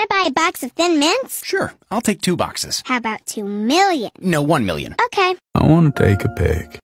I buy a box of Thin Mints? Sure, I'll take 2 boxes. How about 2 million? No, 1 million. Okay. I want to take a pic.